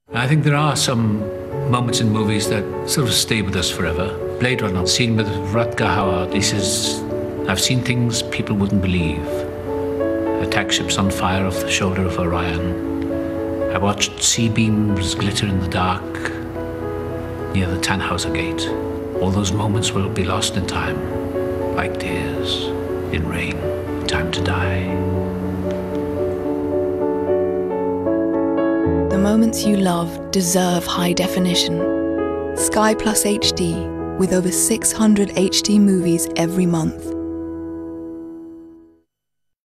I think there are some moments in movies that sort of stay with us forever. Blade Runner, scene with Rutger Hauer. He says, "I've seen things people wouldn't believe. Attack ships on fire off the shoulder of Orion. I watched seabeams glitter in the dark near the Tennhauser Gate. All those moments will be lost in time, like tears in rain. Time to die." The moments you love deserve high definition. Sky Plus HD, with over 600 HD movies every month.